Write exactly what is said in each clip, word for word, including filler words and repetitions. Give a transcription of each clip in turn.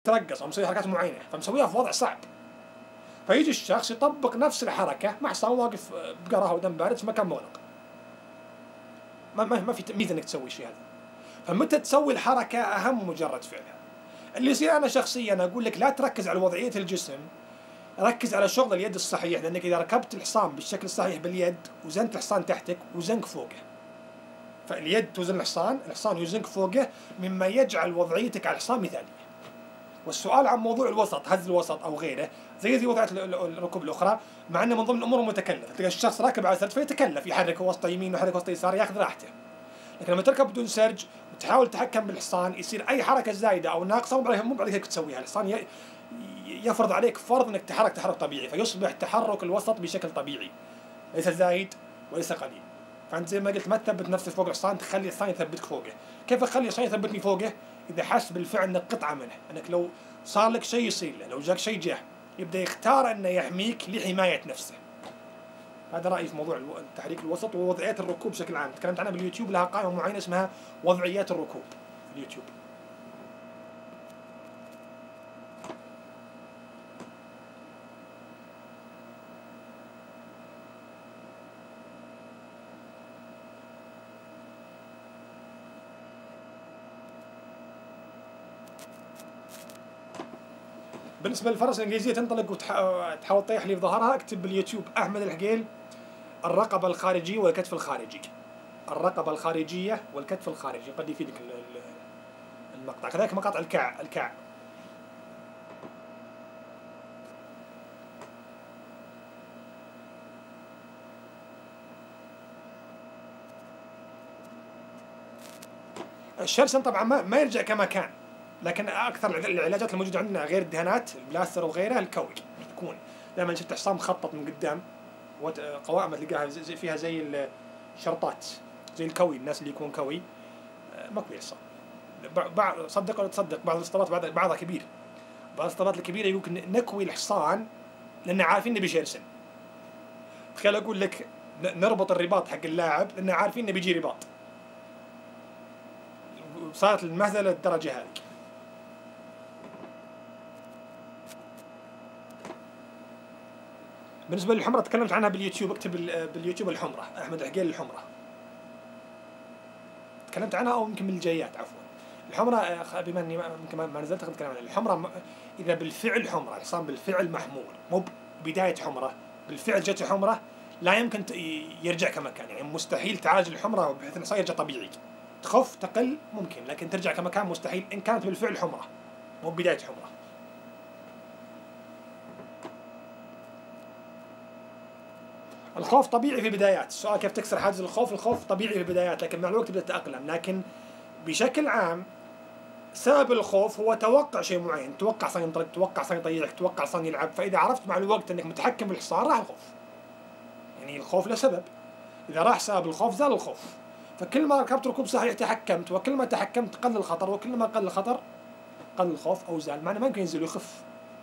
يترقص او مسوي حركات معينه، فمسويها في وضع صعب. فيجي الشخص يطبق نفس الحركه مع حصان واقف بقرة ودم بارد في مكان مغلق. ما ما ما في ميزه انك تسوي الشيء هذا. فمتى تسوي الحركه اهم مجرد فعلها. اللي يصير انا شخصيا اقول لك لا تركز على وضعيه الجسم، ركز على شغل اليد الصحيح، لانك اذا ركبت الحصان بالشكل الصحيح باليد وزنت الحصان تحتك وزنك فوقه. فاليد توزن الحصان، الحصان يوزنك فوقه، مما يجعل وضعيتك على الحصان مثاليه. والسؤال عن موضوع الوسط، هز الوسط او غيره، زي زي وضعيه الركوب الاخرى، مع انه من ضمن الامور المتكلفه، تلقى الشخص راكب على سرج فيتكلف، يحرك وسطه يمين ويحرك وسطه يسار، ياخذ راحته. لكن لما تركب بدون سرج وتحاول تتحكم بالحصان، يصير اي حركه زايده او ناقصه مو مو عليك تسويها، الحصان يفرض عليك فرض انك تحرك تحرك طبيعي، فيصبح تحرك الوسط بشكل طبيعي، ليس زايد وليس قليل. فانت زي ما قلت ما تثبت نفسك فوق الحصان، تخلي الحصان يثبتك فوقه. كيف اخلي الحصان يثبتني فوقه؟ اذا حس بالفعل انك قطعه منه، انك لو صار لك شيء يصير له، لو جاك شيء جاه، يبدا يختار انه يحميك لحمايه نفسه. هذا رايي في موضوع التحريك الوسط ووضعيات الركوب بشكل عام. تكلمت عنها باليوتيوب، لها قائمه معينه اسمها وضعيات الركوب في اليوتيوب. بالنسبه للفرس الانجليزيه تنطلق وتحاول تطيح لي في ظهرها، اكتب باليوتيوب احمد الحقيل الرقبه الخارجيه والكتف الخارجي. الرقبه الخارجيه والكتف الخارجي قد يفيدك المقطع. كذلك مقاطع الكاع الكاع الشرسن طبعا ما, ما يرجع كما كان، لكن اكثر العلاجات الموجوده عندنا غير الدهانات البلاستر وغيرها الكوي يكون. لما شفت حصان مخطط من قدام قوائم تلقاها زي فيها زي الشرطات زي الكوي، الناس اللي يكون كوي مكوي الحصان. بعض صدق ولا تصدق بعض الاسطبات بعضها كبير، بعض الاسطبات الكبيره يقولك نكوي الحصان لان عارفين انه بيشرسن. تخيل اقول لك نربط الرباط حق اللاعب لان عارفين انه بيجي رباط. صارت المهزله للدرجه هذه. بالنسبه للحمره تكلمت عنها باليوتيوب، اكتب باليوتيوب الحمره احمد الحقيل الحمره. تكلمت عنها او يمكن من الجايات عفوا. الحمره بما اني يمكن ما نزلت اتكلم عنها. الحمره اذا بالفعل حمره، الحصان بالفعل محمول، مو بدايه حمره، بالفعل جت حمره، لا يمكن يرجع كما كان، يعني مستحيل تعالج الحمره بحيث انه يرجع طبيعي. تخف تقل ممكن، لكن ترجع كما كان مستحيل ان كانت بالفعل حمره، مو بدايه حمره. الخوف طبيعي في البدايات، السؤال كيف تكسر حاجز الخوف؟ الخوف طبيعي في البدايات، لكن مع الوقت تبدا تتاقلم. لكن بشكل عام سبب الخوف هو توقع شيء معين، توقع صار ينطلق، توقع صار يطيرك، توقع صار يلعب. فاذا عرفت مع الوقت انك متحكم بالحصان راح الخوف. يعني الخوف له سبب، اذا راح سبب الخوف زال الخوف. فكل ما ركبت ركوب صحيح تحكمت، وكل ما تحكمت قل الخطر، وكل ما قل الخطر قل الخوف او زال، معناه ما يمكن ينزل ويخف.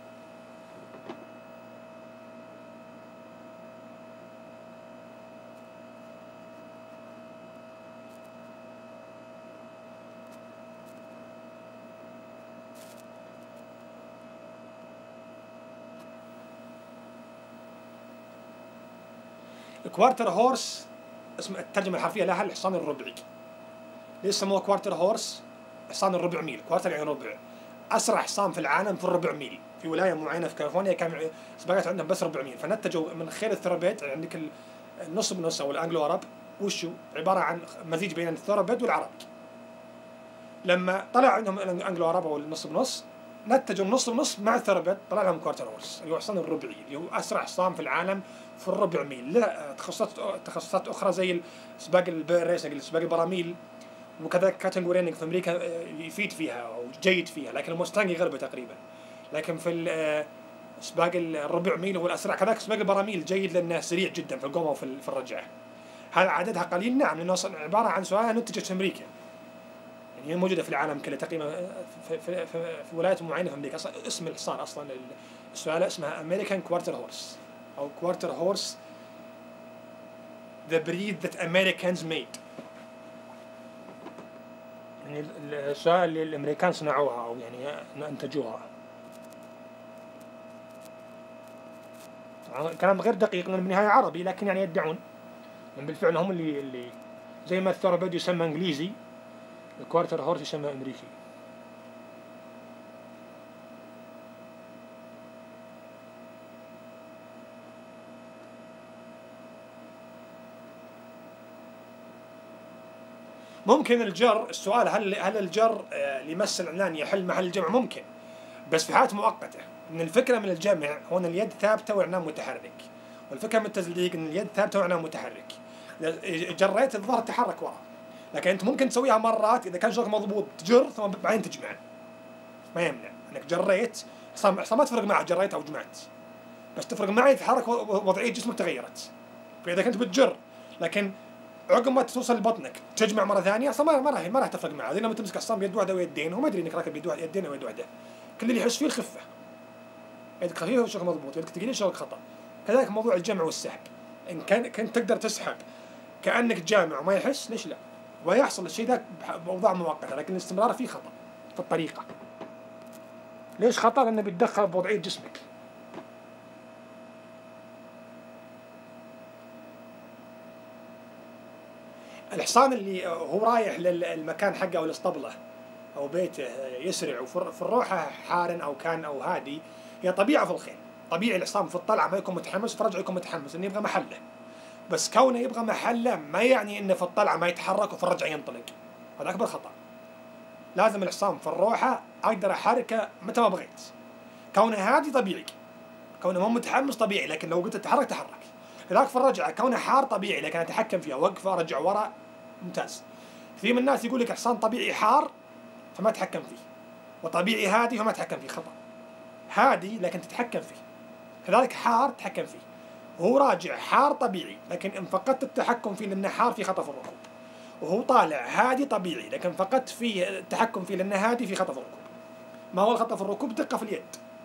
الكوارتر هورس اسم الترجمه الحرفيه لها الحصان الربعي. ليش سموه كوارتر هورس؟ حصان الربع ميل، كوارتر يعني ربع. اسرع حصان في العالم في الربع ميل، في ولايه معينه في كاليفورنيا كان سباقات عندهم بس ربع ميل، فنتجوا من خير الثروبيد. عندك النص بنص او الانجلو عرب وشو عباره عن مزيج بين الثروبيد والعربي. لما طلع عندهم الانجلو عرب او النص بنص، نتجوا النص بنص مع الثروبيد، طلع لهم كوارتر هورس اللي هو حصان الربعي، اللي هو اسرع حصان في العالم في الربع ميل. له تخصصات تخصصات اخرى زي سباق الريسنج، سباق البراميل، وكذلك كاتنجورينج في امريكا يفيد فيها او جيد فيها، لكن الموستانج يغلبه تقريبا. لكن في سباق الربع ميل هو الاسرع. كذلك سباق البراميل جيد لانه سريع جدا في القومه وفي الرجعه. هل عددها قليل؟ نعم، لانه عباره عن سؤال نتجت في امريكا، يعني هي موجوده في العالم كله تقريبا في, في, في, في ولايات معينه في امريكا. اسم الحصان اصلا السؤال اسمها امريكان كوارتر هورس او كوارتر هورس the breed that Americans made. يعني السؤال اللي الامريكان صنعوها او يعني انتجوها. كلام غير دقيق لأنه بالنهاية عربي، لكن يعني يدعون من بالفعل هم اللي اللي زي ما الثوربيد يسمى انجليزي، الكوارتر هورس يسمى امريكي. ممكن الجر، السؤال هل هل الجر اللي يمثل العنان يحل محل الجمع؟ ممكن، بس في حالات مؤقته. ان الفكره من الجمع هو ان اليد ثابته والعنان متحرك، والفكره من التزليق ان اليد ثابته والعنان متحرك. جريت الظهر تحرك ورا، لكن انت ممكن تسويها مرات اذا كان شغلك مضبوط تجر ثم بعدين تجمع، ما يمنع انك جريت. اصلا ما تفرق معه جريت او جمعت، بس تفرق معي تحرك وضعيه جسمك تغيرت. فاذا كنت بتجر لكن عقب ما توصل لبطنك تجمع مره ثانيه، اصلا ما ما راح ما راح تفرق معه. زي لما تمسك عصام بيد واحده ويدين، هو ما يدري انك راكب بيد واحده يدين او يد واحده، كل اللي يحس فيه الخفه. يدك خفيفه وشغل مضبوط، يدك ثقيله شغلك خطا. كذلك موضوع الجمع والسحب، ان كان كنت تقدر تسحب كانك جامع وما يحس، ليش لا؟ ويحصل الشيء ذاك باوضاع مؤقته، لكن الاستمرار فيه خطا في الطريقه. ليش خطا؟ لانه بيتدخل بوضعيه جسمك. الحصان اللي هو رايح للمكان حقه او الاسطبله او بيته يسرع وفي الروحه حار او كان او هادي، هي طبيعه في الخيل. طبيعي الحصان في الطلعه ما يكون متحمس وفي الرجعه يكون متحمس، انه يبغى محله. بس كونه يبغى محله ما يعني انه في الطلعه ما يتحرك وفي الرجعه ينطلق، هذا اكبر خطا. لازم الحصان في الروحه اقدر احركه متى ما بغيت. كونه هادي طبيعي، كونه مو متحمس طبيعي، لكن لو قلت تحرك تحرك. كذلك في الرجعه كونه حار طبيعي، لكن اتحكم فيها، وقف ارجع ورا ممتاز. في من الناس يقول لك حصان طبيعي حار فما تحكم فيه، وطبيعي هادي فما تحكم فيه، خطأ. هادي لكن تتحكم فيه، كذلك حار تتحكم فيه. وهو راجع حار طبيعي، لكن ان فقدت التحكم فيه لانه حار في خطأ في الركوب. وهو طالع هادي طبيعي، لكن فقدت فيه التحكم فيه لانه هادي في خطأ في الركوب. ما هو الخطأ في الركوب؟ دقة في اليد.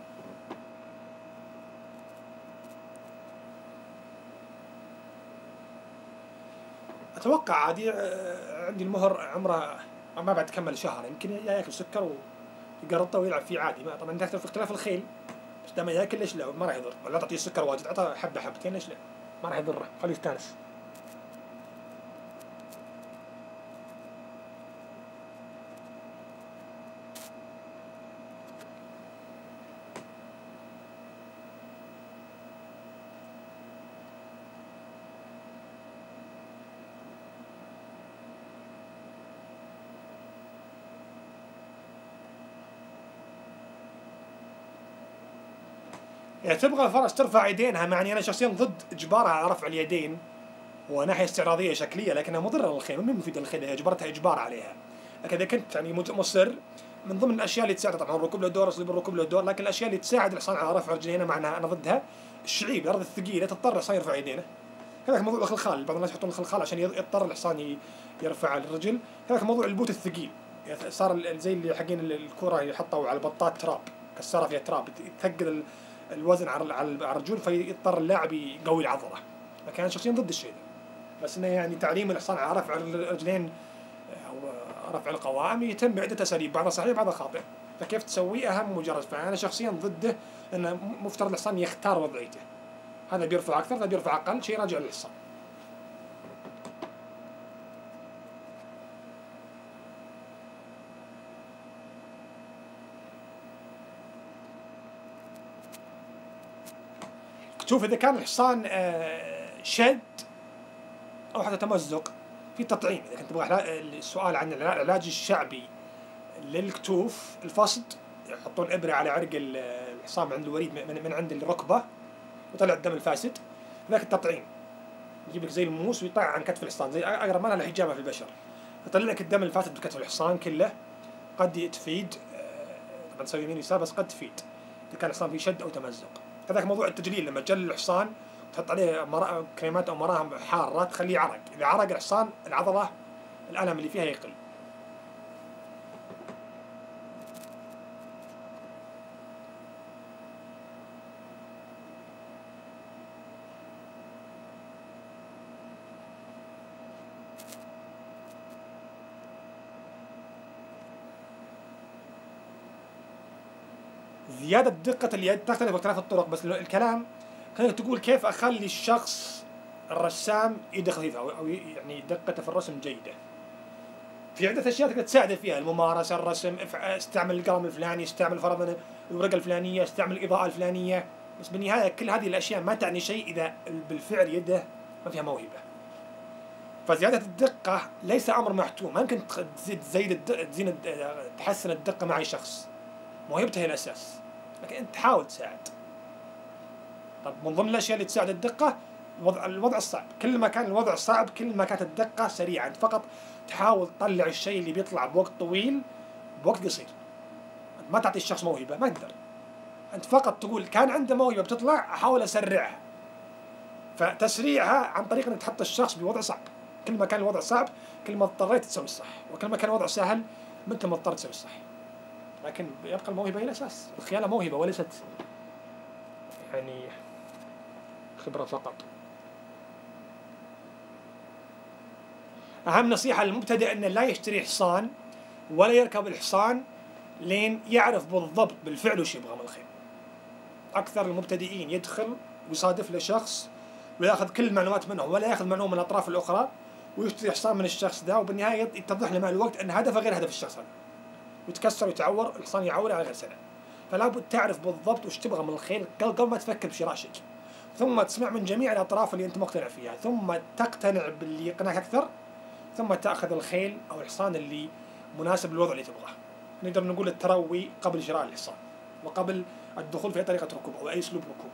اتوقع عادي. عندي المهر عمره ما بعد تكمل شهر، يمكن ياكل سكر ويقرطه ويلعب فيه عادي. ما طبعا في اختلاف الخيل، بس دام ياكل ليش لا؟ ما راح يضر. ولا تعطيه السكر واجد، اعطاه حبه حبتين ليش لا؟ ما راح يضره، خليه يستانس. يعني تبغى الفرس ترفع يدينها، معني انا شخصيا ضد اجبارها على رفع اليدين، هو ناحيه استعراضيه شكليه لكنها مضره للخيل، مو مفيده للخيل، هي اجبرتها اجبار عليها. لكن اذا كنت يعني مصر، من ضمن الاشياء اللي تساعد، طبعا الركوب له دور، اسلوب الركوب له دور، لكن الاشياء اللي تساعد الحصان على رفع رجلينه معناها انا ضدها. الشعيب، الارض الثقيله تضطر الحصان يرفع يدينه. كذلك موضوع الخلخال، بعض الناس يحطون الخلخال عشان يضطر الحصان يرفع الرجل. كذلك موضوع البوت الثقيل، صار زي اللي حقين الكره اللي حطوا على بطات تراب، كسرها فيها تراب، يثقل الوزن على على الرجول، فيضطر اللاعب يقوي العضله. لكن انا شخصيا ضد الشيء ده، بس انه يعني تعليم الحصان على رفع الرجلين او رفع القوائم يتم بعده اساليب، بعضها صحيح بعضها خاطئ، فكيف تسويه اهم مجرد. فانا شخصيا ضده، لانه مفترض الحصان يختار وضعيته، هذا بيرفع اكثر هذا بيرفع اقل، شيء راجع للحصان. شوف اذا كان الحصان شد او حتى تمزق، في تطعيم. اذا كنت تبغى السؤال عن العلاج الشعبي للكتوف الفصد، يحطون ابره على عرق الحصان عند الوريد من عند الركبه وطلع الدم الفاسد، ذاك التطعيم. يجيب لك زي الموس ويطع عن كتف الحصان، زي اقرب ما لها الحجامه في البشر، يطلع لك الدم الفاسد بكتف الحصان كله. قد تفيد، طبعا تسوي يمين ويسار، بس قد تفيد اذا كان الحصان فيه شد او تمزق. كذلك موضوع التجليل، لما تجلل الحصان تحط عليه كريمات او مراهم حاره تخليه عرق، اذا عرق الحصان العضله الالم اللي فيها يقل. زيادة دقة اليد تختلف باختلاف الطرق، بس الكلام خلينا تقول كيف أخلي الشخص الرسام يدقق فيها أو يعني دقته في الرسم جيدة. في عدة أشياء تقدر تساعده فيها، الممارسة، الرسم، استعمل القلم الفلاني، استعمل فرضا الورقة الفلانية، استعمل الإضاءة الفلانية، بس بالنهاية كل هذه الأشياء ما تعني شيء إذا بالفعل يده ما فيها موهبة. فزيادة الدقة ليس أمر محتوم، ما يمكن تزيد زيد تزين تحسن الدقة مع أي شخص، موهبته هي الأساس، لكن أنت تحاول تساعد. طب من ضمن الأشياء اللي تساعد الدقة الوضع الوضع الصعب، كل ما كان الوضع صعب كل ما كانت الدقة سريعة، أنت فقط تحاول تطلع الشيء اللي بيطلع بوقت طويل بوقت قصير. أنت ما تعطي الشخص موهبة، ما تقدر، أنت فقط تقول كان عنده موهبة بتطلع أحاول أسرعها، فتسريعها عن طريق أنك تحط الشخص بوضع صعب. كل ما كان الوضع صعب كل ما اضطريت تسوي الصح، وكل ما كان الوضع سهل مثل ما اضطريت تسوي الصح. لكن يبقى الموهبة هي الأساس، الخيانة موهبة وليست يعني خبرة فقط. أهم نصيحة للمبتدئ أنه لا يشتري حصان ولا يركب الحصان لين يعرف بالضبط بالفعل وش يبغى من الخيل. أكثر المبتدئين يدخل ويصادف له شخص ويأخذ كل المعلومات منه ولا يأخذ معلومة من الأطراف الأخرى، ويشتري حصان من الشخص ذا، وبالنهاية يتضح له مع الوقت أن هدفه غير هدف الشخص هذا، ويتكسر ويتعور، الحصان يعور على غير سبب. فلا بد تعرف بالضبط وش تبغى من الخيل قبل ما تفكر بشراء شيء، ثم تسمع من جميع الأطراف اللي أنت مقتنع فيها، ثم تقتنع باللي يقنعك أكثر، ثم تأخذ الخيل أو الحصان اللي مناسب للوضع اللي تبغاه. نقدر نقول التروي قبل شراء الحصان وقبل الدخول في أي طريقة ركوب أو أي أسلوب ركوب.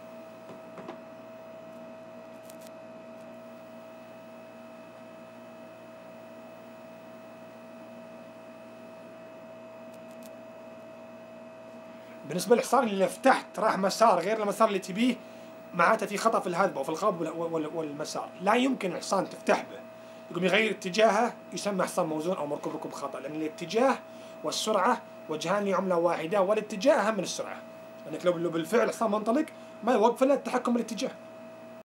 بالنسبة للحصان اللي لو فتحت راح مسار غير المسار اللي تبيه، معناته في خطأ في الهذبة وفي القاب والمسار. لا يمكن الحصان تفتح به يقوم يغير اتجاهه يسمى حصان موزون أو مركوب ركوب خطأ، لأن الاتجاه والسرعة وجهان لعملة واحدة، والاتجاه أهم من السرعة، لأنك لو بالفعل حصان منطلق ما يوقف إلا التحكم بالاتجاه.